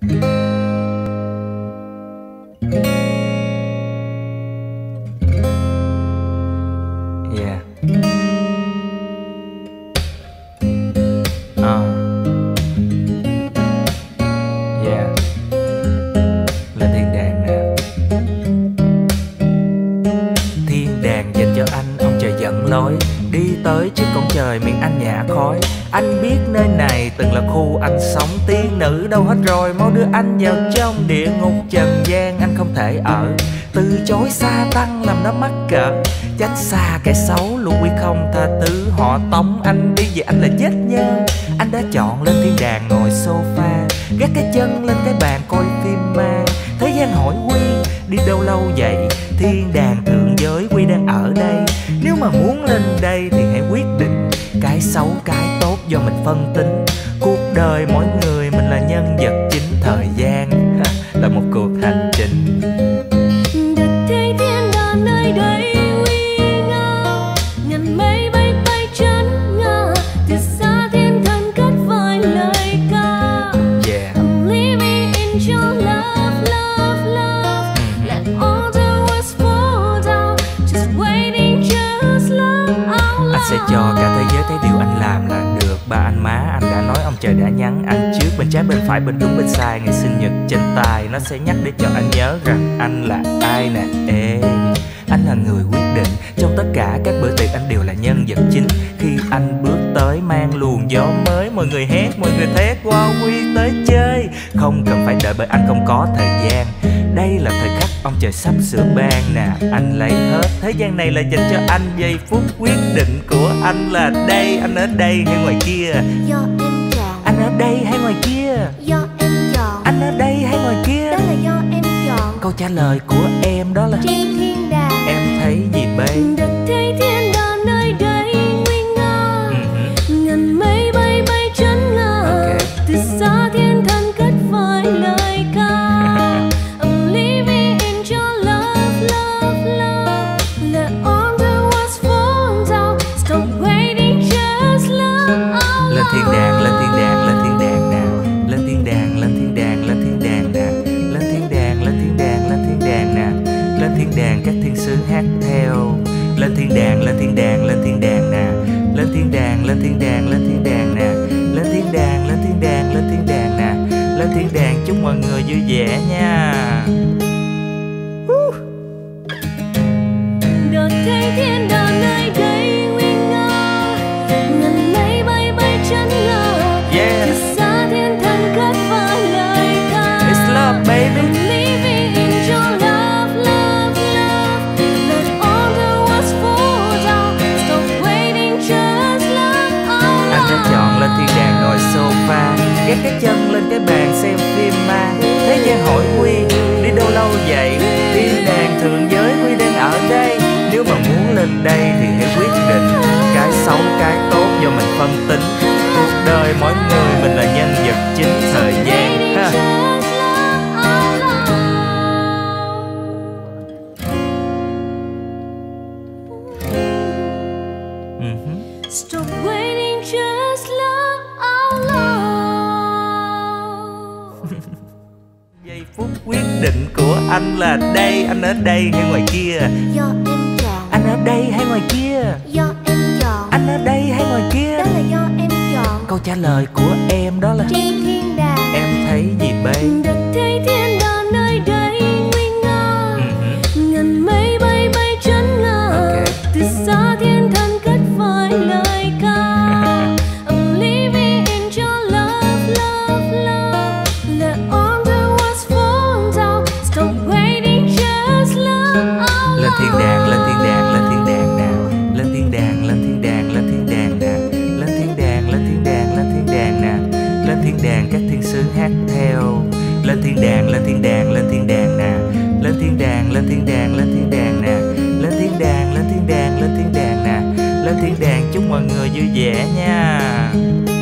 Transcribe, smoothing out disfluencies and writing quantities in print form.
Yeah. Yeah. Lên thiên đàng nè. Thiên đàng dành cho anh, ông trời dẫn lối. Đi tới trước cổng trời miệng anh nhả khói. Anh biết nơi này từng là khu anh sống. Tiên nữ đâu hết rồi, mau đưa anh vào trong địa ngục trần gian. Anh không thể ở, từ chối sa tăng làm nó mắc cỡ. Trách xa kẻ xấu, lũ quỷ không tha thứ. Họ tống anh đi vì anh là chết nhân. Anh đã chọn lên thiên đàng ngồi sofa, gác cái chân lên cái bàn coi phim ma. Thế gian hỏi Quy đi đâu lâu vậy? Thiên đàng thượng giới, Quy đang ở đây. Nếu mà muốn lên đây thì hãy quyết định. Cái xấu cái tốt do mình phân tính. Cuộc đời mỗi người mình là nhân vật chính. Thời gian là một cuộc hành trình. Được thấy thiên đàng nơi đây uy ngơ, ngàn mây bay bay chân ngờ. Từ xa thiên thần cất vài lời ca. Yeah. I'm living in your love, love, love. Let all the words fall down, just waiting, just love out loud. Anh sẽ cho cả thế giới thấy điều anh làm là được. Ba anh má anh đã nói, ông trời đã nhắn anh trước. Bên trái bên phải bên đúng bên sai, ngày sinh nhật trên tay nó sẽ nhắc để cho anh nhớ rằng anh là ai nè. Ê, anh là người quyết định. Trong tất cả các bữa tiệc anh đều là nhân vật chính. Khi anh bước tới mang luồng gió mới, mọi người hét, mọi người thét, wow Quy tới chơi. Không cần phải đợi bởi anh không có thời gian. Đây là thời khắc ông trời sắp sửa ban nè. Anh lấy hết, thế gian này là dành cho anh. Giây phút quyết định của anh là đây. Anh ở đây hay ngoài kia? Do em chọn. Anh ở đây hay ngoài kia? Do em chọn. Anh ở đây hay ngoài kia? Đó là do em chọn. Câu trả lời của em đó là Trên thiên đàng. em thấy gì babe? Được thấy thiên đàng nơi đây nguy nga. Ngàn mây bay bay chân ngờ. Okay. Từ xa thiên thần cất vài lời ca. I'm living in your love, love, love. Let all the words fall down, stop waiting, just love out Lên thiên đàng, lên thiên loud. đàng, lên thiên đàng nào. Lên thiên đàng, lên thiên đàng, lên thiên đàng nào. Lên thiên đàng, lên thiên đàng, lên thiên đàng nào. Lên thiên đàng các thiên sứ hát theo. Lên thiên đàng, lên thiên đàng, lên thiên đàng nào. Lên thiên đàng, lên thiên đàng, lên thiên đàng nào. Lên thiên đàng, lên thiên đàng, lên thiên đàng nào. Lên thiên đàng chúc mọi người vui vẻ nha. Được thấy thiên đàng nơi đây nguy nga. Ngàn mây bay bay chân ngờ. Yeah. Từ xa thiên thần cất vài lời ca. It's love baby. I'm living in your love, love, love. Let all the words fall down, stop waiting, just love out Anh đã chọn lên thiên đàng ngồi sofa, gác cái chân lên cái bàn xem phim ma. Thế gian hỏi Quy đi đâu lâu vậy? Thiên đàng thượng giới, Quy đang ở đây. Nếu mà muốn lên đây thì hãy quyết định. Cái xấu cái tốt do mình phân tính. Cuộc đời mỗi người mình là nhân vật chính. Thời gian ha. just love out loud. Stop waiting, just love out loud. Giây phút quyết định của anh là đây. Anh ở đây hay ngoài kia? Do em chọn. Anh ở đây hay ngoài kia? Do em chọn. Anh ở đây hay ngoài kia? Đó là do em chọn. Câu trả lời của em đó là Trên thiên đàng. em thấy gì babe? Được thấy thiên đàng nơi đây nguy nga. Ngàn mây bay bay chân ngờ. Okay. Từ xa thiên thần cất vài lời ca. I'm living in your love, love, love. Let all the words fall down, stop waiting, just love out Lên thiên đàng, lên thiên loud. đàng, lên thiên đàng nào. Lên thiên đàng, lên thiên đàng, lên thiên đàng nào. Lên thiên đàng, lên thiên đàng, lên thiên đàng nào. Lên thiên đàng các thiên sứ hát theo. Lên thiên đàng, lên thiên đàng, lên thiên đàng nào. Lên thiên đàng, lên thiên đàng, lên thiên đàng nào. Lên thiên đàng, lên thiên đàng, lên thiên đàng nào. Lên thiên đàng chúc mọi người vui vẻ nha.